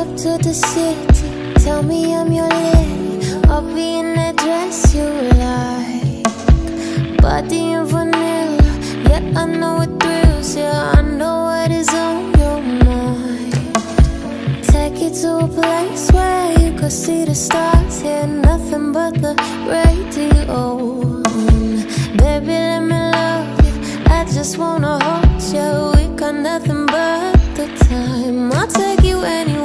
up to the city, tell me I'm your lady. I'll be in that dress you like, body and vanilla. Yeah, I know it thrills. Yeah, I know what is on your mind. Take you to a place where you could see the stars. Yeah, nothing but the radio. Baby, let me love you, I just wanna hold you. We got nothing but the time. I'll take you anywhere.